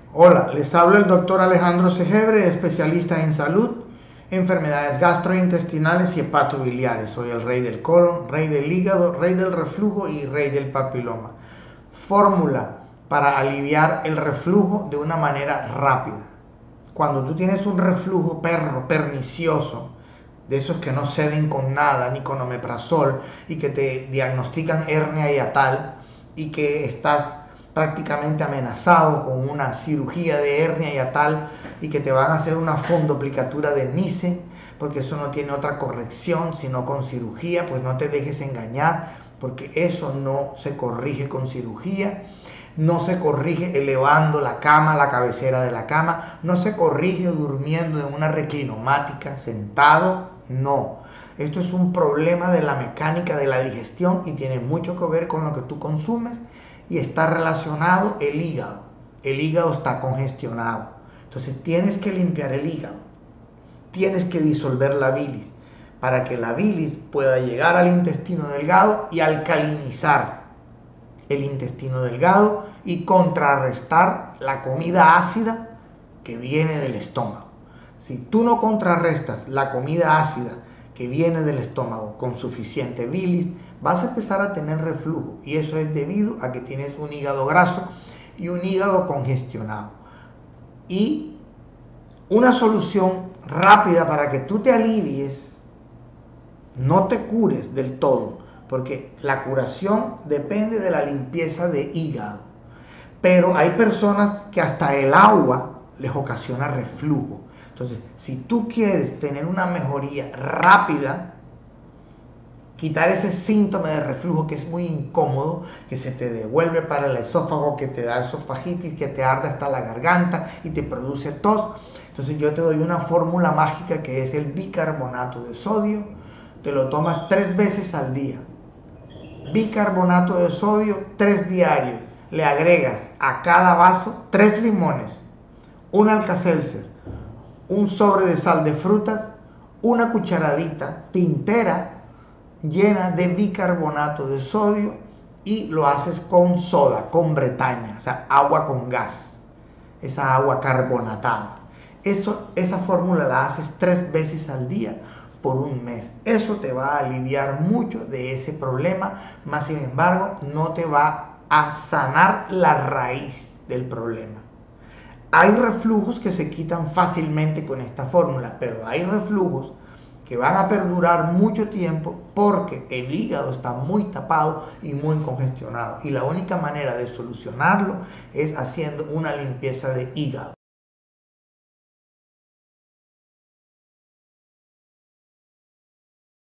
Hola, les habla el doctor Alejandro Segebre, especialista en salud, enfermedades gastrointestinales y hepatobiliares. Soy el rey del colon, rey del hígado, rey del reflujo y rey del papiloma. Fórmula para aliviar el reflujo de una manera rápida. Cuando tú tienes un reflujo pernicioso, de esos que no ceden con nada, ni con omeprazol, y que te diagnostican hernia hiatal, y que estás prácticamente amenazado con una cirugía de hernia hiatal y que te van a hacer una fondoplicatura de Nissen, porque eso no tiene otra corrección sino con cirugía. Pues no te dejes engañar, porque eso no se corrige con cirugía. No se corrige elevando la cama, la cabecera de la cama, no se corrige durmiendo en una reclinomática, sentado, no. Esto es un problema de la mecánica de la digestión y tiene mucho que ver con lo que tú consumes, y está relacionado el hígado. El hígado está congestionado. Entonces tienes que limpiar el hígado. Tienes que disolver la bilis para que la bilis pueda llegar al intestino delgado y alcalinizar el intestino delgado y contrarrestar la comida ácida que viene del estómago. Si tú no contrarrestas la comida ácida que viene del estómago con suficiente bilis, vas a empezar a tener reflujo, y eso es debido a que tienes un hígado graso y un hígado congestionado. Y una solución rápida para que tú te alivies, no te cures del todo, porque la curación depende de la limpieza de hígado. Pero hay personas que hasta el agua les ocasiona reflujo. Entonces, si tú quieres tener una mejoría rápida, quitar ese síntoma de reflujo que es muy incómodo, que se te devuelve para el esófago, que te da esofagitis, que te arde hasta la garganta y te produce tos, entonces yo te doy una fórmula mágica que es el bicarbonato de sodio. Te lo tomas 3 veces al día. Bicarbonato de sodio 3 diarios. Le agregas a cada vaso 3 limones, un Alka-Seltzer, un sobre de sal de frutas, una cucharadita tintera llena de bicarbonato de sodio, y lo haces con soda, con Bretaña, o sea, agua con gas, esa agua carbonatada. Esa fórmula la haces 3 veces al día por un mes. Eso te va a aliviar mucho de ese problema, más sin embargo no te va a sanar la raíz del problema. Hay reflujos que se quitan fácilmente con esta fórmula, pero hay reflujos que van a perdurar mucho tiempo porque el hígado está muy tapado y muy congestionado. Y la única manera de solucionarlo es haciendo una limpieza de hígado.